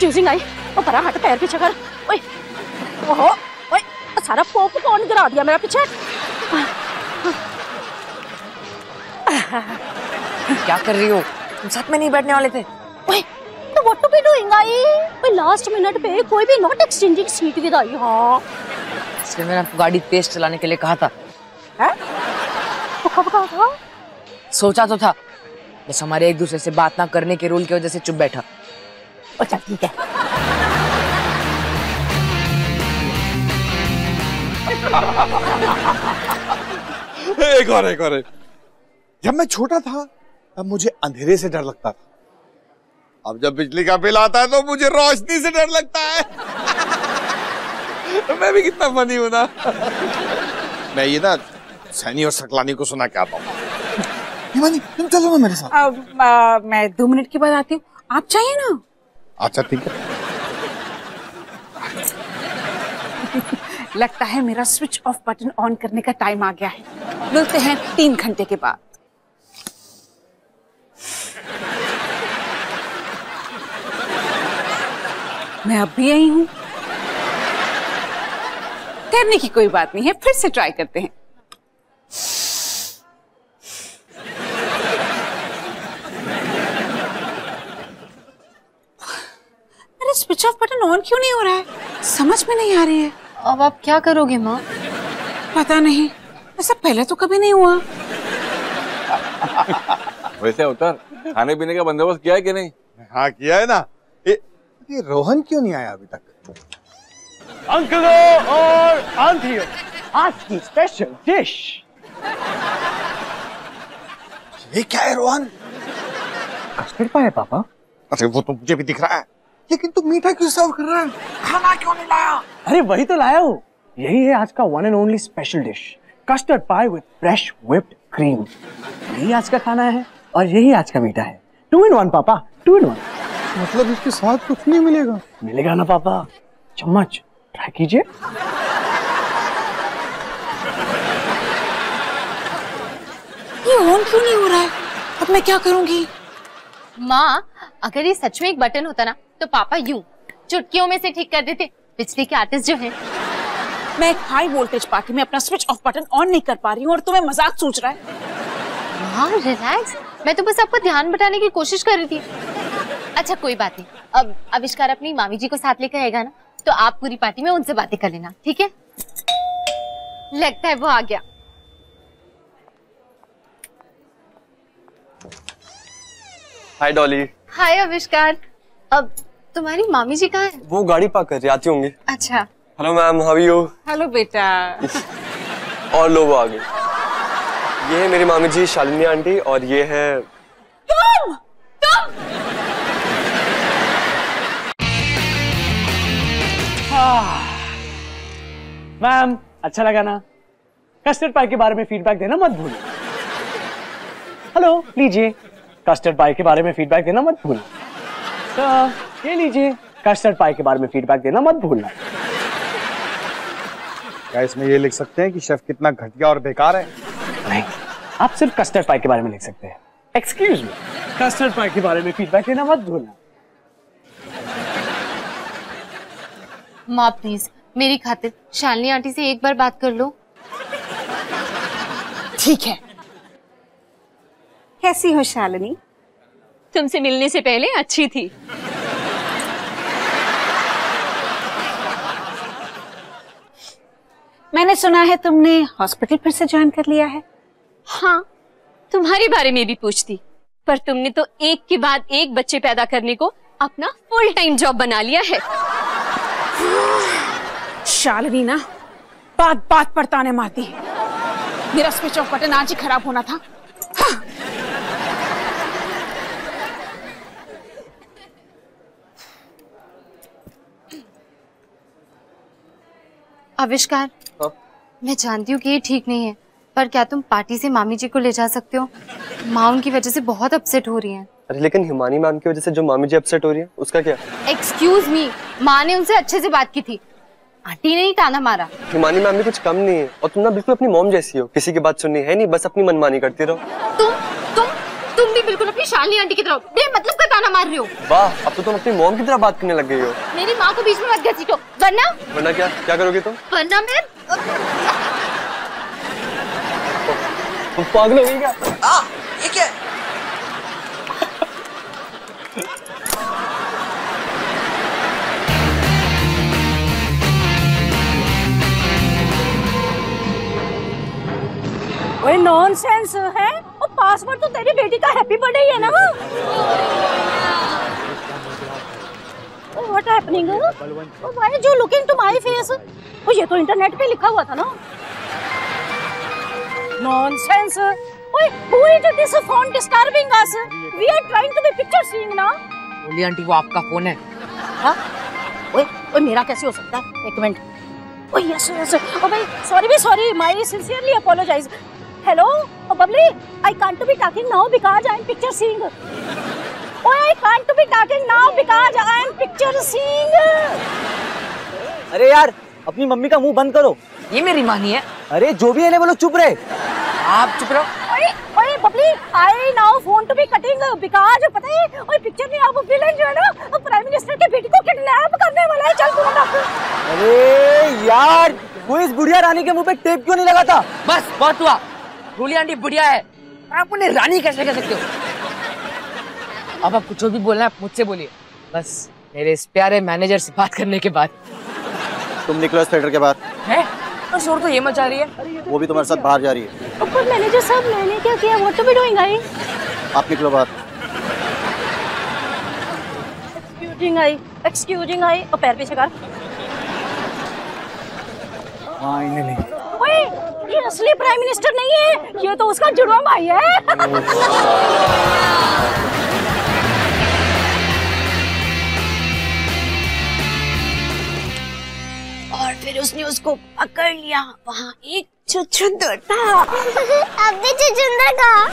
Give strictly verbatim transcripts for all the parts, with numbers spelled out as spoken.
टीजिंग आई। ओ परा हट, पैर पीछे कर। ओए ओहो, ओए सारा पोप कौन गिरा दिया मेरा पीछे। क्या कर रही हो? तुम साथ में नहीं बैठने वाले थे। ओए तो what to be doing I? ओए लास्ट मिनट पे कोई भी not exchanging seat with I. हां इसलिए मैंने आपको गाड़ी तेज चलाने के लिए कहा था। हैं? तो कब कहा था? सोचा तो था, बस हमारे एक दूसरे से बात ना करने के रूल की वजह से चुप बैठा। अच्छा ठीक है। एक और एक और एक। जब मैं छोटा था तब मुझे अंधेरे से डर लगता था, अब जब बिजली का बिल आता है तो मुझे रोशनी से डर लगता है। मैं भी कितना फनी हूं ना। मैं ये ना सैनी और सकलानी को सुना के आता हूँ। हिमानी तुम चलो ना मेरे साथ। अब आ, मैं दो मिनट के बाद आती हूँ, आप चाहिए ना? अच्छा ठीक है। लगता है मेरा स्विच ऑफ बटन ऑन करने का टाइम आ गया है। मिलते हैं तीन घंटे के बाद। मैं अब भी आई हूं। करने की कोई बात नहीं है, फिर से ट्राई करते हैं। अरे स्विच ऑफ बटन ऑन क्यों नहीं हो रहा है? समझ में नहीं आ रही है। अब आप क्या करोगे माँ? पता नहीं, ऐसा पहले तो कभी नहीं हुआ। वैसे उतर, खाने पीने का बंदोबस्त किया है कि नहीं? हाँ किया है ना। ये, ये रोहन क्यों नहीं आया अभी तक? अंकलों और आंटियों, आज की स्पेशल डिश। ये क्या है रोहन? कस्टर्ड पाई है पापा। अरे वो तो मुझे भी दिख रहा है, लेकिन तू मीठा क्यों सर्व कर रहा है? खाना क्यों नहीं लाया? अरे वही तो लाया हूँ। यही है आज का one and only special dish, custard pie with fresh whipped cream. यही आज का खाना है और यही आज का मीठा है। टू इन वन पापा, टू इन वन। मतलब इसके साथ कुछ नहीं मिलेगा? मिलेगा ना पापा, चम्मच ट्राई कीजिए। ये ऑन क्यों नहीं हो रहा है? अब मैं क्या करूंगी? माँ अगर ये सच में एक बटन होता ना तो पापा यूं चुटकियों में से ठीक कर देते। बिजली के आर्टिस्ट जो हैं। मैं एक हाई वोल्टेज पार्टी में अपना स्विच ऑफ बटन ऑन नहीं कर पा रही हूँ और तुम्हें मजाक सूझ रहा है। हाँ रिलैक्स, मैं तो बस आपको ध्यान बटाने की कोशिश कर रही थी। अच्छा कोई बात नहीं, अब आविष्कार अपनी मामी जी को साथ लेकर आएगा ना तो आप पूरी पार्टी में उनसे बातें कर लेना, ठीक है? लगता है वो आ गया। हाय डॉली। हाय आविष्कार। अब तुम्हारी मामी जी कहाँ है? वो गाड़ी पार्क कर रही, आती होंगी। अच्छा। Hello ma'am, how are you? Hello बेटा। और लो वो आ गए। ये है मेरी मामी जी शालिनी आंटी और ये है तुम तुम मैम अच्छा लगा ना? कस्टर्ड पाई के बारे में फीडबैक देना मत भूलिए। हेलो लीजिए, कस्टर्ड पाई के बारे में फीडबैक देना मत भूलना। तो ये लीजिए, कस्टर्ड पाई के बारे में फीडबैक देना मत भूलना। क्या इसमें ये लिख सकते हैं कि शेफ कितना घटिया और बेकार है? नहीं, आप सिर्फ कस्टर्ड पाई के बारे में लिख सकते हैं। एक्सक्यूज मी, कस्टर्ड पाई के बारे में फीडबैक देना मत भूलना। माँ प्लीज मेरी खातिर शालिनी आंटी से एक बार बात कर लो। ठीक है। कैसी हो शालिनी? तुमसे मिलने से पहले अच्छी थी। मैंने सुना है तुमने हॉस्पिटल फिर से ज्वाइन कर लिया है। हाँ, तुम्हारे बारे में भी पूछती, पर तुमने तो एक के बाद एक बच्चे पैदा करने को अपना फुल टाइम जॉब बना लिया है। शालिनी ना बात बात पर ताने मारती है। मेरा स्विच ऑफ बटन आज ही खराब होना था। हाँ। आविष्कार, हाँ? मैं जानती हूँ कि ये ठीक नहीं है, पर क्या तुम पार्टी से मामी जी को ले जा सकते हो? माँ उनकी वजह से बहुत अपसेट हो रही हैं। अरे लेकिन हिमानी मैम की वजह से जो मामी जी अपसेट हो रही है उसका क्या? एक्सक्यूज मी, माँ ने उनसे अच्छे से बात की थी, आंटी ने ही ताना मारा। हिमानी मैम भी कुछ कम नहीं है और तुम ना बिल्कुल अपनी मॉम जैसी हो, किसी की बात सुननी है नहीं, बस अपनी मनमानी करती रहो। तुम तुम तुम भी बिल्कुल अपनी अपनी शालिनी आंटी की तरह बे मतलब का ताना मार रहे हो। वाह, अब तो तुम अपनी मॉम की तरह बात करने लग गई हो। मेरी माँ को बीच में मत घसीटो, वरना वरना क्या क्या करोगे तुम? वरना मैं तुम पागल हो गई क्या? आ, ये क्या? ओए नॉनसेंस है, और पासवर्ड तो तेरी बेटी का हैप्पी बर्थडे ही है ना। What happening? Why you looking to my face? ओ ये तो इंटरनेट पे लिखा हुआ था ना। नॉनसेंस। ओए who is this phone disturbing us? We are trying to be picture seeing ना। बोली आंटी वो आपका फोन है। हाँ? ओए ओए मेरा कैसे हो सकता है? एक मिनट। ओए यस यस। ओ भाई सॉरी भी sorry, my sincerely apologize. Hello, oh Bubbly, I can't be talking now because I am picture seeing. Oh, I can't be talking now because I am picture seeing. अरे यार, अपनी mummy का मुंह बंद करो। ये मेरी मानी है। अरे जो भी है ना बोलो, चुप रहे। आप चुप रहो। ओए ओए Bubbly, I now want to be cutting because पता है, ओए पिक्चर में आप विलेन जो है ना, प्राइम मिनिस्टर के बेटी को किडनैप करने वाला है। चल तुरंत। अरे यार, वो इस बुढ़िया रानी के मुंह पे टेप क्यों नहीं लगाता? बस बहुत हुआ। बोली आंटी बुढ़िया है, आप उन्हें रानी कैसे कह सकते हो? अब आप कुछ भी बोलना है मुझसे बोलिए, बस मेरे इस प्यारे मैनेजर से बात करने के बाद। तुम निकलो इस थिएटर के बाहर। है? तो शोर तो ये मचा रही है। वो भी तुम्हारे साथ बाहर जा रही है। ऊपर मैनेजर साहब, मैंने क्या किया? What to be doing I? आप निकलो बाहर। Excusing I, excusing I. और पैर पीछे कर। फाइनली। ओए, ये असली प्राइम मिनिस्टर नहीं है, ये तो उसका जुड़वा भाई है। और फिर उसने उसको पकड़ लिया, वहाँ एक छुछुंदर था। अब भी छुछुंदर का।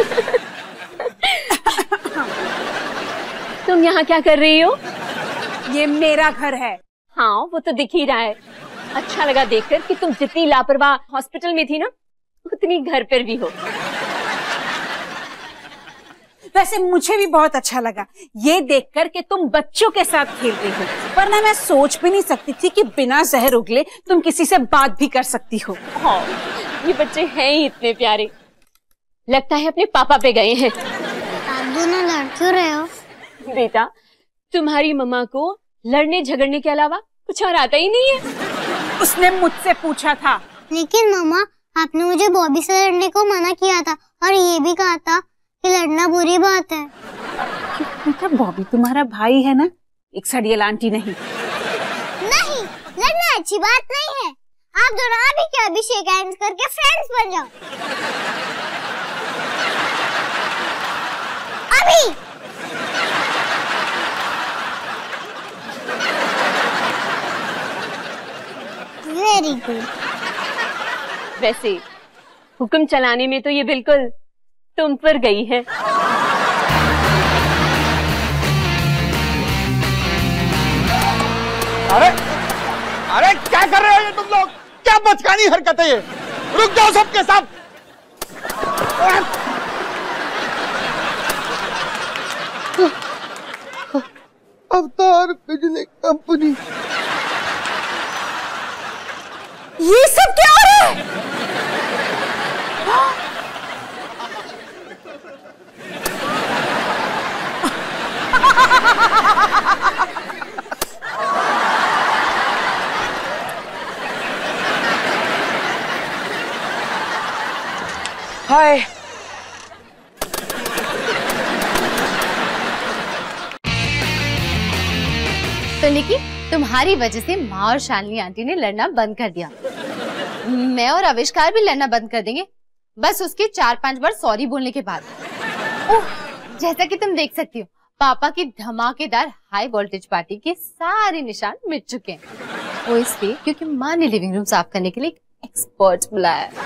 तुम यहाँ क्या कर रही हो? ये मेरा घर है। हाँ वो तो दिख ही रहा है। अच्छा लगा देखकर कि तुम जितनी लापरवाह हॉस्पिटल में थी ना, उतनी घर पर भी हो। वैसे मुझे भी बहुत अच्छा लगा ये देखकर कि तुम बच्चों के साथ खेल रही हो, वरना मैं सोच भी नहीं सकती थी कि बिना जहर उगले तुम किसी से बात भी कर सकती हो। हाँ, ये बच्चे हैं ही इतने प्यारे, लगता है अपने पापा पे गए हैं। आप दोनों लड़ क्यों रहे हो? बेटा, तुम्हारी मम्मा को लड़ने झगड़ने के अलावा कुछ और आता ही नहीं है। उसने मुझसे पूछा था। लेकिन मम्मा, आपने मुझे बॉबी से लड़ने को मना किया था और ये भी कहा था कि लड़ना बुरी बात है। बेटा, बॉबी तुम्हारा भाई है ना, एक सड़ियल आंटी नहीं। नहीं, लड़ना अच्छी बात नहीं है। आप दोनों अभी के अभी शेक हैंड्स करके फ्रेंड्स बन जाओ। अभी। Very good. वैसे हुक्म चलाने में तो ये बिल्कुल तुम पर गई है। अरे अरे क्या कर रहे हो ये तुम लोग? क्या बचकानी हरकत है ये? रुक जाओ सबके सब। अवतार बिजली कंपनी। ये सब क्या हो रहा है? हाय। तो निकी, तुम्हारी वजह से माँ और शालिनी आंटी ने लड़ना बंद कर दिया। मैं और आविष्कार भी लड़ना बंद कर देंगे, बस उसके चार पांच बार सॉरी बोलने के बाद। ओह, जैसा कि तुम देख सकती हो, पापा की धमाकेदार हाई वोल्टेज पार्टी के सारे निशान मिट चुके हैं। वो इसलिए क्योंकि माँ ने लिविंग रूम साफ करने के लिए एक एक्सपर्ट बुलाया है।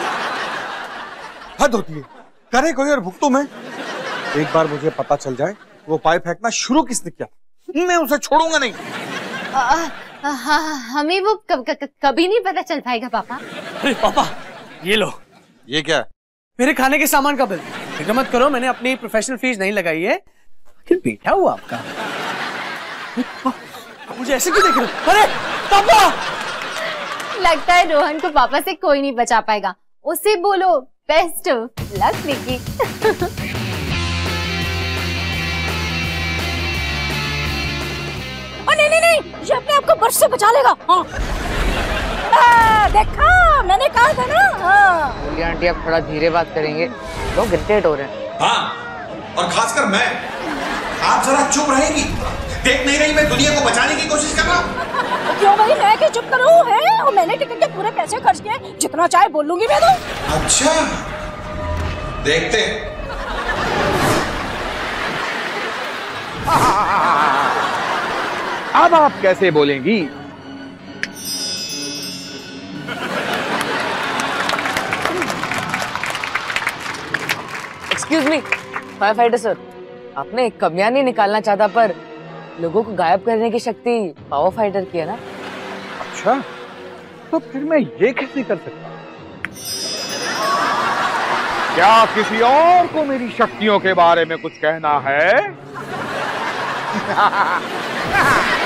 हद होती है, करे कोई और भुगतू मैं। एक बार मुझे पता चल जाए वो पाइप फेंकना शुरू किसने किया, मैं उसे छोड़ूंगा नहीं। आ, आ, आ, हमें वो कब, कब, कभी नहीं पता चल पाएगा पापा। अरे पापा, ये लो। ये क्या? मेरे खाने के सामान का बिल। फिक्र मत करो, मैंने अपनी प्रोफेशनल फीस नहीं लगाई है। आखिर बेटा हुआ आपका। मुझे ऐसे क्यों देख रहे हो? अरे पापा! लगता है रोहन को पापा से कोई नहीं बचा पाएगा। उसे बोलो बेस्ट लक निकी। नहीं नहीं नहीं, ये अपने आप को बर्फ से बचा लेगा। हाँ। आ, देखा, मैंने कहा था ना। हाँ। बोलिए आंटी, आप थोड़ा धीरे बात करेंगे, लोग इरिटेट हो रहे हैं। हाँ, और खासकर मैं। आप जरा चुप रहेंगी? देख नहीं रही मैं दुनिया को बचाने की कोशिश कर रहा हूँ। क्यों भाई, मैं क्या चुप करूँ? है और मैंने टिकट के पूरे पैसे खर्च किए, जितना चाहे बोल लूंगी मैं तो। अच्छा, देखते अब आप कैसे बोलेंगी? Excuse me fire fighter sir, आपने कमियां नहीं निकालना चाहता पर लोगों को गायब करने की शक्ति पावर फाइटर की है ना। अच्छा, तो फिर मैं ये कैसे कर सकता? क्या किसी और को मेरी शक्तियों के बारे में कुछ कहना है?